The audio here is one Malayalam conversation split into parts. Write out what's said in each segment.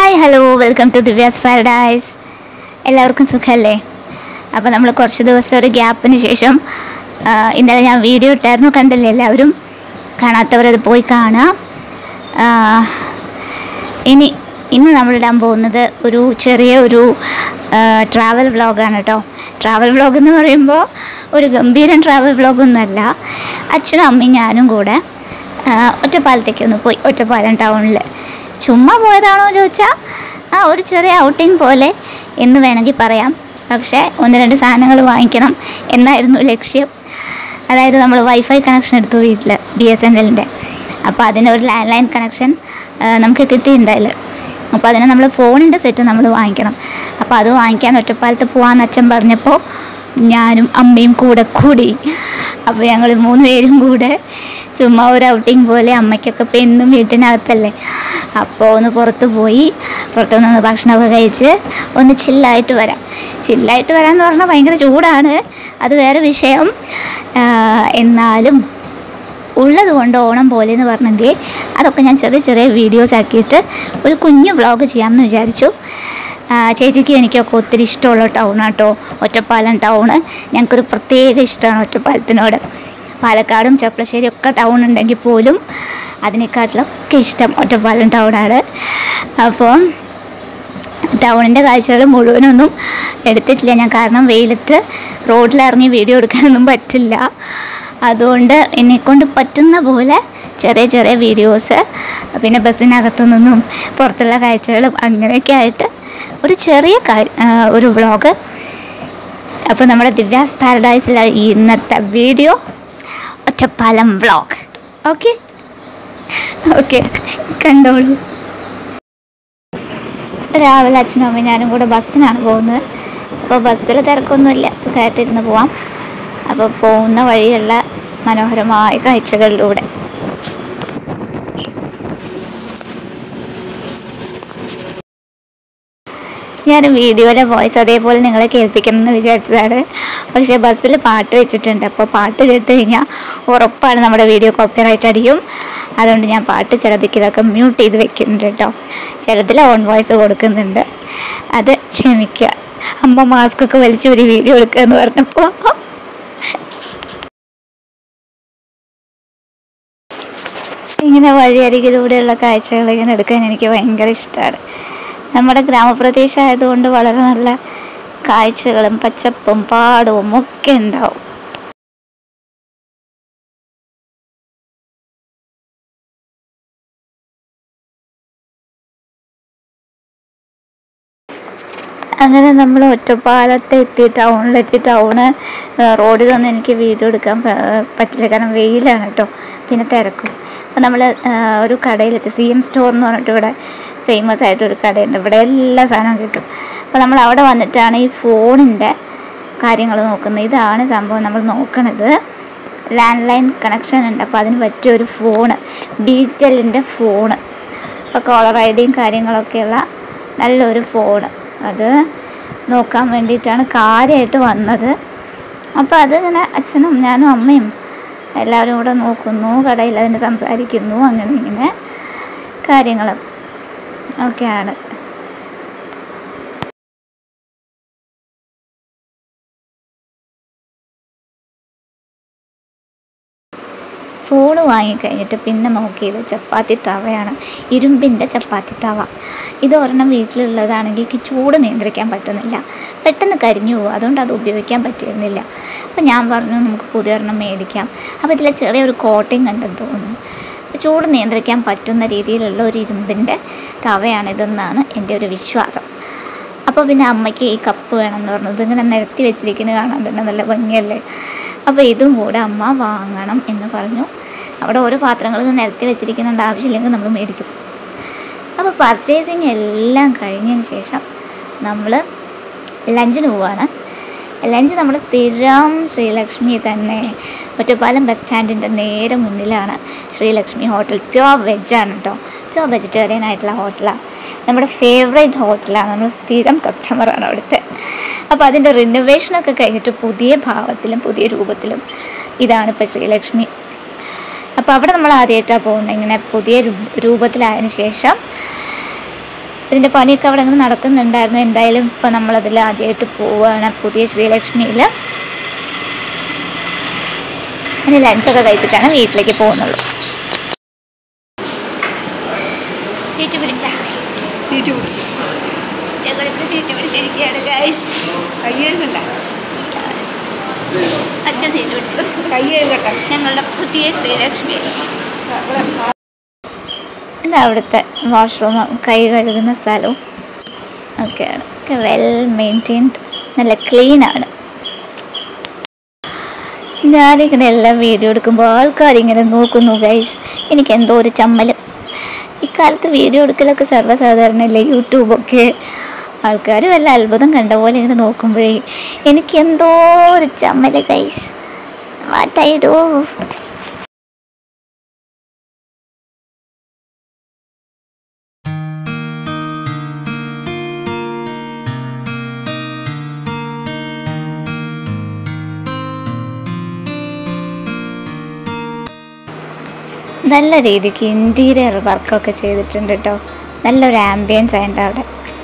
Hi hello welcome to Divya's paradise. എല്ലാവർക്കും സുഖമല്ലേ? അപ്പോൾ നമ്മൾ കുറച്ച് ദിവസം ഒരു ഗ്യാപ്പിന് ശേഷം ഇന്നലെ ഞാൻ വീഡിയോ ഇട്ടായിരുന്നു, കണ്ടില്ലേ എല്ലാവരും? കാണാത്തവരത് പോയി കാണാം. ഇന്ന് നമ്മളിടാൻ പോകുന്നത് ഒരു ചെറിയൊരു ട്രാവൽ വ്ളോഗാണ് കേട്ടോ. ട്രാവൽ വ്ളോഗ് എന്ന് പറയുമ്പോൾ ഒരു ഗംഭീരം ട്രാവൽ വ്ളോഗൊന്നുമല്ല. അച്ഛനും അമ്മയും ഞാനും കൂടെ ഒറ്റപ്പാലത്തേക്കൊന്ന് പോയി. ഒറ്റപ്പാലം ടൗണിൽ ചുമ്മാ പോയതാണോ ചോദിച്ചാൽ ഒരു ചെറിയ ഔട്ടിങ് പോലെ എന്ന് വേണമെങ്കിൽ പറയാം. പക്ഷേ 1-2 സാധനങ്ങൾ വാങ്ങിക്കണം എന്നായിരുന്നു ലക്ഷ്യം. അതായത് നമ്മൾ വൈഫൈ കണക്ഷൻ എടുത്തു വീട്ടിൽ, BSNLൻ്റെ. അപ്പോൾ അതിനൊരു ലാൻഡ് ലൈൻ കണക്ഷൻ നമുക്ക് കിട്ടിയിട്ടുണ്ടായില്ല. അപ്പോൾ അതിന് നമ്മൾ ഫോണിൻ്റെ സെറ്റ് നമ്മൾ വാങ്ങിക്കണം. അപ്പോൾ അത് വാങ്ങിക്കാൻ ഒറ്റപ്പാലത്ത് പോകാമെന്ന് അച്ഛൻ പറഞ്ഞപ്പോൾ ഞാനും അമ്മയും കൂടി. അപ്പോൾ ഞങ്ങൾ 3 പേരും കൂടെ ചുമ്മാ ഒരു ഔട്ടിങ് പോലെ, അമ്മയ്ക്കൊക്കെ ഇപ്പോൾ എന്നും വീട്ടിനകത്തല്ലേ, അപ്പോൾ ഒന്ന് പുറത്ത് പോയി, പുറത്തുനിന്ന് ഭക്ഷണമൊക്കെ കഴിച്ച് ഒന്ന് ചില്ലായിട്ട് വരാമെന്ന് പറഞ്ഞാൽ ഭയങ്കര ചൂടാണ്, അത് വേറെ വിഷയം. എന്നാലും ഉള്ളത് കൊണ്ട് ഓണം പോലെ എന്ന് പറഞ്ഞെങ്കിൽ അതൊക്കെ ഞാൻ ചെറിയ വീഡിയോസ് ആക്കിയിട്ട് ഒരു കുഞ്ഞു വ്ളോഗ് ചെയ്യാമെന്ന് വിചാരിച്ചു. ചേച്ചിക്ക് എനിക്കൊക്കെ ഒത്തിരി ഇഷ്ടമുള്ള ടൗണാട്ടോ ഒറ്റപ്പാലം ടൗണ്. ഞങ്ങൾക്കൊരു പ്രത്യേക ഇഷ്ടമാണ് ഒറ്റപ്പാലത്തിനോട്. പാലക്കാടും ചെർപ്പളശ്ശേരി ഒക്കെ ടൗൺ ഉണ്ടെങ്കിൽ പോലും അതിനെക്കാട്ടിലൊക്കെ ഇഷ്ടം ഒറ്റപ്പാലം ടൗണാണ്. അപ്പോൾ ടൗണിൻ്റെ കാഴ്ചകൾ മുഴുവനൊന്നും എടുത്തിട്ടില്ല ഞാൻ, കാരണം വെയിലത്ത് റോഡിലിറങ്ങി വീഡിയോ എടുക്കാനൊന്നും പറ്റില്ല. അതുകൊണ്ട് എന്നെക്കൊണ്ട് പറ്റുന്ന പോലെ ചെറിയ വീഡിയോസ്, പിന്നെ ബസ്സിനകത്തു നിന്നും പുറത്തുള്ള കാഴ്ചകളും അങ്ങനെയൊക്കെ ആയിട്ട് ഒരു ചെറിയ ഒരു വ്ളോഗ്. അപ്പോൾ നമ്മുടെ ദിവ്യാസ് പാരഡൈസിലെ ഇന്നത്തെ വീഡിയോ ഒറ്റപ്പാലം വ്ളോഗ്. ഓക്കെ കണ്ടോളൂ. രാവിലെ അച്ഛനും അമ്മയും ഞാനും കൂടെ ബസ്സിനാണ് പോകുന്നത്. അപ്പോൾ ബസ്സിൽ തിരക്കൊന്നുമില്ല, സുഖമായിട്ടിരുന്ന് പോവാം. അപ്പോൾ പോകുന്ന വഴിയുള്ള മനോഹരമായ കാഴ്ചകളിലൂടെ ഞാൻ വീഡിയോയിലെ വോയിസ് അതേപോലെ നിങ്ങളെ കേൾപ്പിക്കണം എന്ന് വിചാരിച്ചതാണ്. പക്ഷേ ബസ്സിൽ പാട്ട് വെച്ചിട്ടുണ്ട്. അപ്പോൾ പാട്ട് കേട്ട് കഴിഞ്ഞാൽ ഉറപ്പാണ് നമ്മുടെ വീഡിയോ കോപ്പിറൈറ്റ് അടിക്കും. അതുകൊണ്ട് ഞാൻ പാട്ട് ചിലതൊക്കെ മ്യൂട്ട് ചെയ്ത് വെക്കുന്നുണ്ട് കേട്ടോ. ചിലതിൽ ഓൺ വോയിസ് കൊടുക്കുന്നുണ്ട്, അത് ക്ഷമിക്കുക. അമ്മ മാസ്കൊക്കെ വലിച്ച് ഒരു വീഡിയോ എടുക്കുക എന്ന് പറഞ്ഞപ്പോൾ ഇങ്ങനെ വഴിയരികിലൂടെയുള്ള കാഴ്ചകൾ ഇങ്ങനെ എടുക്കാൻ എനിക്ക് ഭയങ്കര ഇഷ്ടമാണ്. നമ്മുടെ ഗ്രാമപ്രദേശമായതുകൊണ്ട് വളരെ നല്ല കാഴ്ചകളും പച്ചപ്പും പാടവും ഒക്കെ ഉണ്ടാവും. അങ്ങനെ നമ്മൾ ഒറ്റപ്പാലത്തെത്തി, ടൗണ് റോഡിലൊന്നും എനിക്ക് വീഡിയോ എടുക്കാൻ പറ്റില്ല, കാരണം വെയിലാണ് കേട്ടോ, പിന്നെ തിരക്കും. അപ്പോൾ നമ്മൾ ഒരു കടയിലെത്തി, CM സ്റ്റോർ എന്ന് പറഞ്ഞിട്ട് ഇവിടെ ഫേമസ് ആയിട്ടൊരു കടയുണ്ട്. ഇവിടെ എല്ലാ സാധനവും കിട്ടും. അപ്പോൾ നമ്മൾ അവിടെ വന്നിട്ടാണ് ഈ ഫോണിൻ്റെ കാര്യങ്ങൾ നോക്കുന്നത്. ഇതാണ് സംഭവം നമ്മൾ നോക്കണത്. ലാൻഡ് ലൈൻ കണക്ഷൻ ഉണ്ട്, അപ്പോൾ അതിന് പറ്റിയൊരു ഫോണ്, BTELൻ്റെ ഫോണ്. അപ്പോൾ കോളർ IDയും കാര്യങ്ങളൊക്കെയുള്ള നല്ലൊരു ഫോണ്, അത് നോക്കാൻ വേണ്ടിയിട്ടാണ് കാര്യമായിട്ട് വന്നത്. അപ്പോൾ അതിങ്ങനെ അച്ഛനും ഞാനും അമ്മയും എല്ലാവരും കൂടെ നോക്കുന്നു, കടയിൽ അതിന് സംസാരിക്കുന്നു, അങ്ങനെ ഇങ്ങനെ കാര്യങ്ങൾ ഒക്കെയാണ്. ഫോണ് വാങ്ങിക്കഴിഞ്ഞിട്ട് പിന്നെ നോക്കിയത് ചപ്പാത്തി തവയാണ്, ഇരുമ്പിൻ്റെ ചപ്പാത്തി തവ. ഇത് ഒരെണ്ണം വീട്ടിലുള്ളതാണെങ്കിൽ എനിക്ക് ചൂട് നിയന്ത്രിക്കാൻ പറ്റുന്നില്ല, പെട്ടെന്ന് കരിഞ്ഞു പോകും, അതുകൊണ്ട് അത് ഉപയോഗിക്കാൻ പറ്റിയിരുന്നില്ല. അപ്പോൾ ഞാൻ പറഞ്ഞു നമുക്ക് പുതിയൊരെണ്ണം മേടിക്കാം. അപ്പോൾ ഇതിൽ ചെറിയൊരു കോട്ടിങ് ഉണ്ടെന്ന് തോന്നുന്നു. ചൂട് നിയന്ത്രിക്കാൻ പറ്റുന്ന രീതിയിലുള്ള ഒരു ഇരുമ്പിൻ്റെ തവയാണിതെന്നാണ് എൻ്റെ ഒരു വിശ്വാസം. അപ്പോൾ പിന്നെ അമ്മയ്ക്ക് ഈ കപ്പ് വേണമെന്ന് പറഞ്ഞു. ഇതിങ്ങനെ നിരത്തി വെച്ചിരിക്കുന്നത് കാണാൻ തന്നെ നല്ല ഭംഗിയല്ലേ. അപ്പോൾ ഇതും കൂടെ അമ്മ വാങ്ങണം എന്ന് പറഞ്ഞു. അവിടെ ഓരോ പാത്രങ്ങൾ നിരത്തി വെച്ചിരിക്കുന്നുണ്ട്, ആവശ്യമില്ലെങ്കിൽ നമ്മൾ മേടിക്കും. അപ്പോൾ പർച്ചേസിങ് എല്ലാം കഴിഞ്ഞതിന് ശേഷം നമ്മൾ ലഞ്ചിന് പോവാണ്. ലഞ്ച് നമ്മുടെ സ്ഥിരം ശ്രീലക്ഷ്മി തന്നെ, ഒറ്റപ്പാലം ബസ് സ്റ്റാൻഡിൻ്റെ നേരെ മുന്നിലാണ് ശ്രീലക്ഷ്മി ഹോട്ടൽ. പ്യുവർ വെജാണ് കേട്ടോ, പ്യുവർ വെജിറ്റേറിയൻ ആയിട്ടുള്ള ഹോട്ടലാണ്. നമ്മുടെ ഫേവറേറ്റ് ഹോട്ടലാണ്, നമ്മൾ സ്ഥിരം കസ്റ്റമറാണ് അവിടുത്തെ. അപ്പോൾ അതിൻ്റെ റിനോവേഷനൊക്കെ കഴിഞ്ഞിട്ട് പുതിയ ഭാവത്തിലും പുതിയ രൂപത്തിലും ഇതാണ് ഇപ്പോൾ ശ്രീലക്ഷ്മി. അപ്പോൾ അവിടെ നമ്മൾ ആദ്യമായിട്ടാണ് പോകുന്നത്. ഇങ്ങനെ പുതിയ രൂപത്തിലായതിനു ശേഷം ഇതിൻ്റെ പണിയൊക്കെ അവിടെ അങ്ങനെ നടക്കുന്നുണ്ടായിരുന്നു. എന്തായാലും ഇപ്പോൾ നമ്മളതിൽ ആദ്യമായിട്ട് പോവുകയാണ്, പുതിയ ശ്രീലക്ഷ്മിയിൽ. ഇനി ലഞ്ചൊക്കെ കഴിച്ചിട്ടാണ് വീട്ടിലേക്ക് പോകുന്നുള്ളൂ. സീറ്റ് പിടിച്ച ഞങ്ങളിപ്പോൾ സീറ്റ് പിടിച്ചിരിക്കുകയാണ് ഗൈസ്. കയ്യേണ്ട അച്ഛൻ സീറ്റ് പിടിച്ചു. കയ്യേണ്ട ഞങ്ങളുടെ പുതിയ ശ്രീലക്ഷ്മി. ഇത് അവിടുത്തെ വാഷ്റൂമും കൈ കഴുകുന്ന സ്ഥലവും ഒക്കെയാണ്. ഒക്കെ വെൽ മെയിൻറ്റെയിൻഡ്, നല്ല ക്ലീനാണ്. ഞാനിങ്ങനെ എല്ലാം വീഡിയോ എടുക്കുമ്പോൾ ആൾക്കാരിങ്ങനെ നോക്കുന്നു ഗൈസ്. എനിക്കെന്തോ ഒരു ചമ്മൽ. ഇക്കാലത്ത് വീഡിയോ എടുക്കലൊക്കെ സർവ്വസാധാരണയല്ലേ, യൂട്യൂബൊക്കെ. ആൾക്കാർ വല്ല അത്ഭുതം കണ്ട പോലെ ഇങ്ങനെ നോക്കുമ്പോഴേ എനിക്കെന്തോ ഒരു ചമ്മൽ ഗൈസ്. What I do? നല്ല രീതിക്ക് ഇൻറ്റീരിയർ വർക്കൊക്കെ ചെയ്തിട്ടുണ്ട് കേട്ടോ. നല്ലൊരു ആംബിയൻസ് ആയിട്ട് അവിടെ.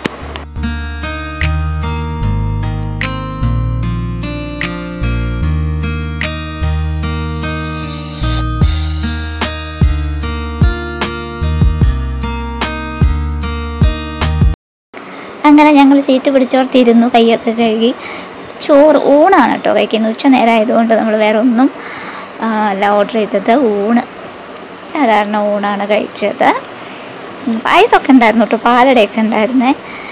അങ്ങനെ ഞങ്ങൾ സീറ്റ് പിടിച്ചോർത്തിരുന്നു, കൈയൊക്കെ കഴുകി. ചോറ് ഊണാണ് കേട്ടോ കഴിക്കുന്നത്. ഉച്ച നേരം ആയതുകൊണ്ട് നമ്മൾ വേറെ ഒന്നും അല്ല ഓർഡർ ചെയ്തത്. ഊണ് സാധാരണ ഊണാണ് കഴിച്ചത്. പായസമൊക്കെ ഉണ്ടായിരുന്നു കേട്ടോ, പാലടയൊക്കെ ഉണ്ടായിരുന്നേ.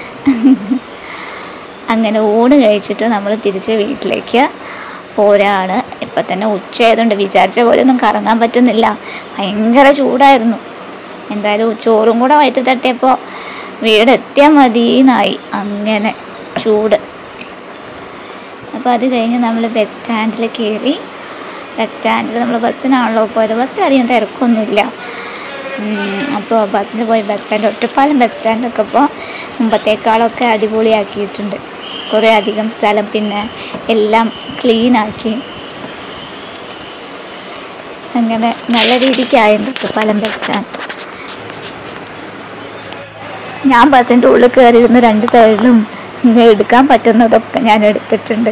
അങ്ങനെ ഊണ് കഴിച്ചിട്ട് നമ്മൾ തിരിച്ച് വീട്ടിലേക്ക് പോരാണ്. ഇപ്പം തന്നെ ഉച്ചയായതുകൊണ്ട് വിചാരിച്ച പോലെ ഒന്നും കറങ്ങാൻ പറ്റുന്നില്ല, ഭയങ്കര ചൂടായിരുന്നു. എന്തായാലും ചോറും കൂടെ വയറ്റി തട്ടിയപ്പോൾ വീടെത്തിയാൽ മതിയെന്നായി, അങ്ങനെ ചൂട്. അപ്പോൾ അത് കഴിഞ്ഞ് നമ്മൾ ബസ് സ്റ്റാൻഡിൽ കയറി. ബസ് സ്റ്റാൻഡിൽ നമ്മൾ ബസ്സിനാണല്ലോ പോയത്, ബസ്സിലധികം തിരക്കൊന്നുമില്ല. അപ്പോൾ ബസ്സിൽ പോയി. ബസ് സ്റ്റാൻഡ്, ഒറ്റപ്പാലം ബസ് സ്റ്റാൻഡൊക്കെ ഇപ്പോൾ മുമ്പത്തേക്കാളൊക്കെ അടിപൊളിയാക്കിയിട്ടുണ്ട്. കുറേ അധികം സ്ഥലം, പിന്നെ എല്ലാം ക്ലീനാക്കി. അങ്ങനെ നല്ല രീതിക്കായിരുന്നു ഒറ്റപ്പാലം ബസ് സ്റ്റാൻഡ്. ഞാൻ ബസ്സിൻ്റെ ഉള്ളിൽ കയറിയിരുന്ന് രണ്ട് സൈഡിലും എടുക്കാൻ പറ്റുന്നതൊക്കെ ഞാൻ എടുത്തിട്ടുണ്ട്.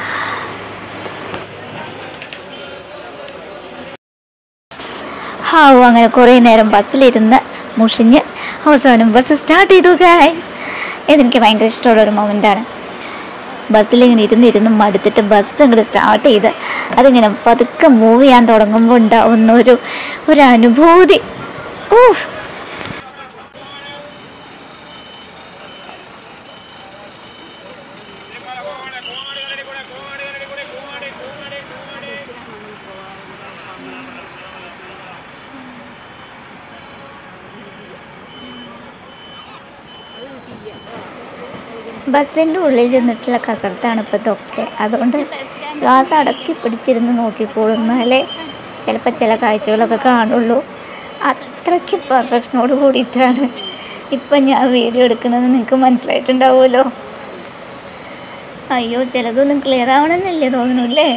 അങ്ങനെ കുറേ നേരം ബസ്സിലിരുന്ന് മുഷിഞ്ഞ് അവസാനം ബസ് സ്റ്റാർട്ട് ചെയ്തു ഗൈസ്. ഇതെനിക്ക് ഭയങ്കര ഇഷ്ടമുള്ളൊരു മൊമെൻ്റാണ്. ബസ്സിലിങ്ങനെ ഇരുന്നിരുന്ന് മടുത്തിട്ട് ബസ് ഇങ്ങോട്ട് സ്റ്റാർട്ട് ചെയ്ത് അതിങ്ങനെ പതുക്കെ മൂവ് ചെയ്യാൻ തുടങ്ങുമ്പോൾ ഉണ്ടാവുന്ന ഒരു അനുഭൂതി. ഓഹ്, ബസ്സിൻ്റെ ഉള്ളിൽ ചെന്നിട്ടുള്ള കസരത്താണ് ഇപ്പോൾ ഇതൊക്കെ. അതുകൊണ്ട് ശ്വാസം അടക്കി പിടിച്ചിരുന്ന് നോക്കിക്കോളുന്നാലേ ചിലപ്പോൾ ചില കാഴ്ചകളൊക്കെ കാണുള്ളൂ. അത്രയ്ക്ക് പെർഫെക്ഷനോട് കൂടിയിട്ടാണ് ഇപ്പം ഞാൻ വീഡിയോ എടുക്കുന്നത്. നിങ്ങൾക്ക് മനസ്സിലായിട്ടുണ്ടാവുമല്ലോ. അയ്യോ, ചിലതൊന്നും ക്ലിയർ ആവണമെന്നല്ലേ തോന്നുന്നില്ലേ?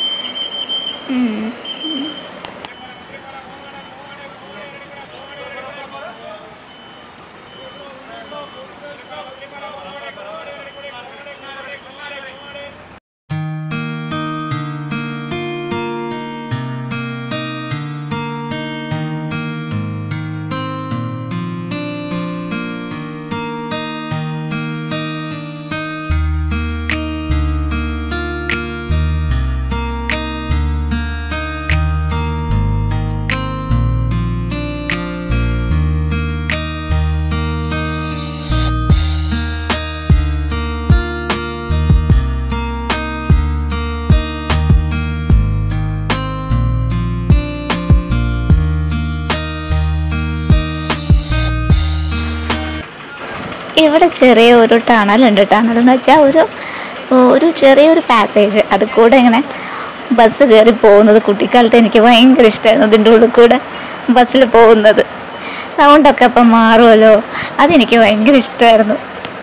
ഇവിടെ ചെറിയ ഒരു ടണലുണ്ട്. ടണലെന്ന് വെച്ചാൽ ഒരു ചെറിയൊരു പാസേജ്, അത് കൂടെ ഇങ്ങനെ ബസ് കയറി പോകുന്നത് കുട്ടിക്കാലത്ത് എനിക്ക് ഭയങ്കര ഇഷ്ടമായിരുന്നു. അതിൻ്റെ ഉള്ളിൽ കൂടെ ബസ്സിൽ പോകുന്നത് സൗണ്ടൊക്കെ അപ്പം മാറുമല്ലോ, അതെനിക്ക് ഭയങ്കര ഇഷ്ടമായിരുന്നു.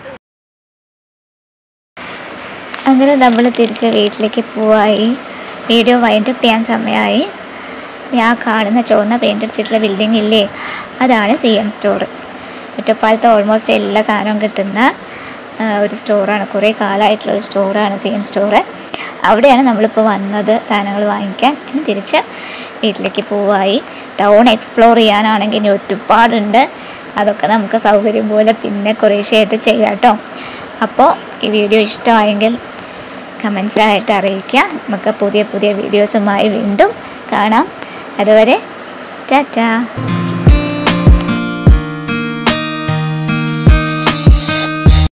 അങ്ങനെ നമ്മൾ തിരിച്ച് വീട്ടിലേക്ക് പോവായി. വീഡിയോ വൈൻഡപ്പ് ചെയ്യാൻ സമയമായി. ഞാൻ കാണുന്ന ചുവന്ന പെയിൻ്റ് അടിച്ചിട്ടുള്ള ബിൽഡിംഗ് ഇല്ലേ, അതാണ് CM സ്റ്റോർ. ഒറ്റപ്പാലത്ത് ഓൾമോസ്റ്റ് എല്ലാ സാധനവും കിട്ടുന്ന ഒരു സ്റ്റോറാണ്. കുറേ കാലമായിട്ടുള്ള ഒരു സ്റ്റോറാണ്, സെയിം സ്റ്റോറ്. അവിടെയാണ് നമ്മളിപ്പോൾ വന്നത് സാധനങ്ങൾ വാങ്ങിക്കാൻ. ഇനി തിരിച്ച് വീട്ടിലേക്ക് പോവായി. ടൗൺ എക്സ്പ്ലോർ ചെയ്യാനാണെങ്കിൽ ഇനി ഒരുപാടുണ്ട്. അതൊക്കെ നമുക്ക് സൗകര്യം പോലെ പിന്നെ കുറേശ്ശെയായിട്ട് ചെയ്യാം കേട്ടോ. അപ്പോൾ ഈ വീഡിയോ ഇഷ്ടമായെങ്കിൽ കമൻസിലായിട്ട് അറിയിക്കുക. നമുക്ക് പുതിയ പുതിയ വീഡിയോസുമായി വീണ്ടും കാണാം. അതുവരെ ടാറ്റാ.